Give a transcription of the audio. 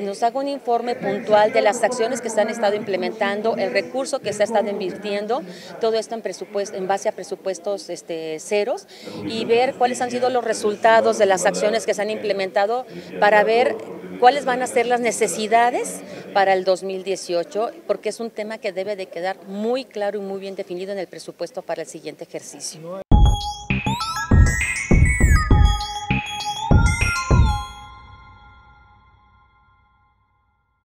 nos haga un informe puntual de las acciones que se han estado implementando, el recurso que se ha estado invirtiendo, todo esto en base a presupuestos ceros, y ver cuáles han sido los resultados de las acciones que se han implementado para ver cuáles van a ser las necesidades para el 2018, porque es un tema que debe de quedar muy claro y muy bien definido en el presupuesto para el siguiente ejercicio.